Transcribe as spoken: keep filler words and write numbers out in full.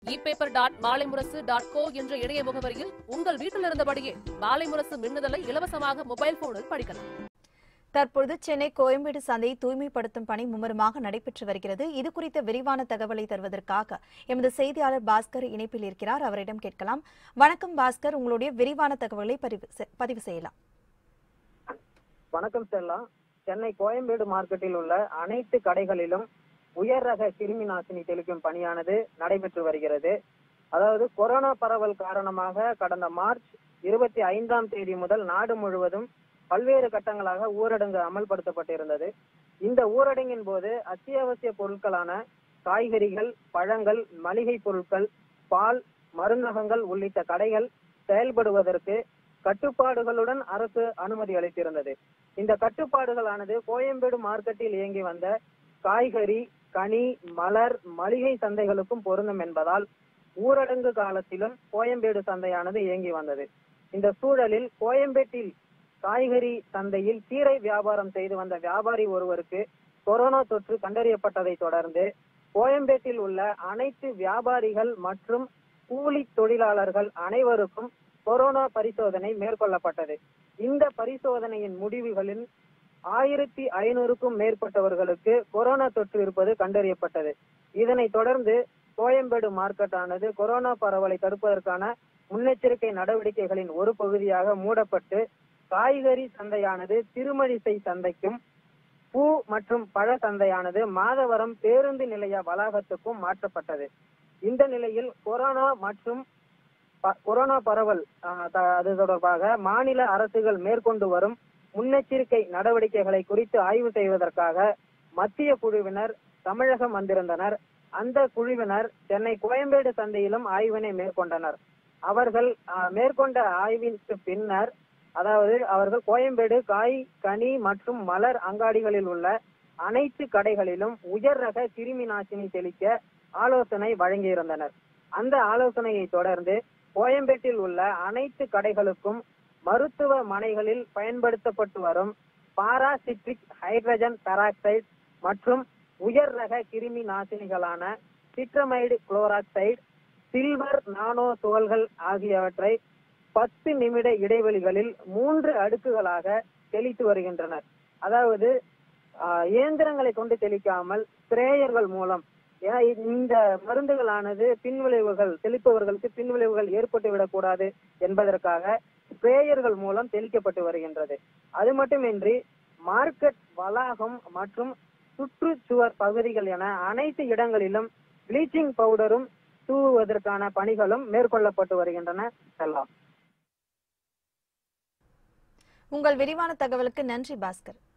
இ paper dot மாலை முரசு dot co என்ற இணைய முகவரியில் உங்கள் வீட்டில் இருந்தபடியே மாலை முரசு மின்னுதலை இலவசமாக மொபைல் போனில் படிக்கலாம். தற்பொழுது சென்னை கோயம்பேடு சந்தையை தூய்மைப்படுத்தும் பணி மும்முரமாக நடைபெற்று வருகிறது. இது குறித்த விரிவான தகவலை தருவதற்காக எமது செய்தியாளர் பாஸ்கர் இணைப்பில் இருக்கிறார். அவரிடம் கேட்கலாம். வணக்கம் பாஸ்கர், உங்களுடைய விரிவான தகவலை பதிவு செய்யலாம். வணக்கம் ஸ்டெல்லா. சென்னை கோயம்பேடு மார்க்கெட்டில் உள்ள அனைத்து கடைகளிலும் உயர் ரக கிருமி நாசினி தெளிக்கும் பணியானது நடைபெற்று வருகிறது. அதாவது கொரோனா பரவல் காரணமாக கடந்த மார்ச் இருபத்தி ஐந்தாம் தேதி முதல் நாடு முழுவதும் பல்வேறு கட்டங்களாக ஊரடங்கு அமல்படுத்தப்பட்டிருந்தது. இந்த ஊரடங்கின் போது அத்தியாவசிய பொருட்களான காய்கறிகள், பழங்கள், மளிகை பொருட்கள், பால், மருந்தகங்கள் உள்ளிட்ட கடைகள் செயல்படுவதற்கு கட்டுப்பாடுகளுடன் அரசு அனுமதி அளித்திருந்தது. இந்த கட்டுப்பாடுகளானது கோயம்பேடு மார்க்கெட்டில் இயங்கி வந்த காய்கறி, கனி, மலர், மளிகை சந்தைகளுக்கும் பொருந்தும் என்பதால் ஊரடங்கு காலத்திலும் கோயம்பேடு சந்தையானது இயங்கி வந்தது. இந்த சூழலில் கோயம்பேட்டில் காய்கறி சந்தையில் கீரை வியாபாரம் செய்து வந்த வியாபாரி ஒருவருக்கு கொரோனா தொற்று கண்டறியப்பட்டதை தொடர்ந்து கோயம்பேட்டில் உள்ள அனைத்து வியாபாரிகள் மற்றும் கூலி தொழிலாளர்கள் அனைவருக்கும் கொரோனா பரிசோதனை மேற்கொள்ளப்பட்டது. இந்த பரிசோதனையின் முடிவுகளில் ஆயிரத்தி ஐநூறுக்கும் மேற்பட்டவர்களுக்கு கொரோனா தொற்று இருப்பது கண்டறியப்பட்டது. இதனை தொடர்ந்து கோயம்பேடு மார்க்கெட் ஆனது கொரோனா பரவலை தடுப்பதற்கான முன்னெச்சரிக்கை நடவடிக்கைகளின் ஒரு பகுதியாக மூடப்பட்டு காய்கறி சந்தையானது திருமழிசை சந்தைக்கும், பூ மற்றும் பழ சந்தையானது மாதவரம் பேருந்து நிலைய வளாகத்துக்கும் மாற்றப்பட்டது. இந்த நிலையில் கொரோனா மற்றும் கொரோனா பரவல் அது தொடர்பாக மாநில அரசுகள் மேற்கொண்டு வரும் முன்னெச்சரிக்கை நடவடிக்கைகளை குறித்து ஆய்வு செய்வதற்காக மத்திய குழுவினர் தமிழகம் வந்திருந்தனர். அந்த குழுவினர் சென்னை கோயம்பேடு சந்தையிலும் ஆய்வினை மேற்கொண்டனர். அவர்கள் மேற்கொண்ட ஆய்விற்கு பின்னர் அதாவது அவர்கள் கோயம்பேடு காய், கனி மற்றும் மலர் அங்காடிகளில் உள்ள அனைத்து கடைகளிலும் உயர் ரக கிருமி நாசினி தெளிக்க ஆலோசனை வழங்கியிருந்தனர். அந்த ஆலோசனையை தொடர்ந்து கோயம்பேட்டில் உள்ள அனைத்து கடைகளுக்கும் மருத்துவமனைகளில் பயன்படுத்தப்பட்டு வரும் பாராசிட்ரிக் ஹைட்ரஜன் பெராக்சைடு மற்றும் உயர் ரக கிருமி நாசினிகளான சிட்ரமைடு குளோராக்சைடு, சில்வர் நானோ துகள்கள் ஆகியவற்றை பத்து நிமிட இடைவெளிகளில் மூன்று அடுக்குகளாக தெளித்து வருகின்றனர். அதாவது இயந்திரங்களை கொண்டு தெளிக்காமல் ஸ்ப்ரேயர்கள் மூலம், இந்த மருந்துகளானது பின்விளைவுகள் தெளிப்பவர்களுக்கு பின்விளைவுகள் ஏற்பட்டு விடக்கூடாது என்பதற்காக ஸ்ப்ரேயர்கள் மூலம் தெளிக்கப்பட்டு வருகின்றது. அது மட்டுமின்றி மார்க்கெட் வளாகம் மற்றும் சுற்றுச்சுவர் பகுதிகள் என அனைத்து இடங்களிலும் ப்ளீச்சிங் பவுடரும் தூவுவதற்கான பணிகளும் மேற்கொள்ளப்பட்டு வருகின்றன. உங்கள் விரிவான தகவலுக்கு நன்றி பாஸ்கர்.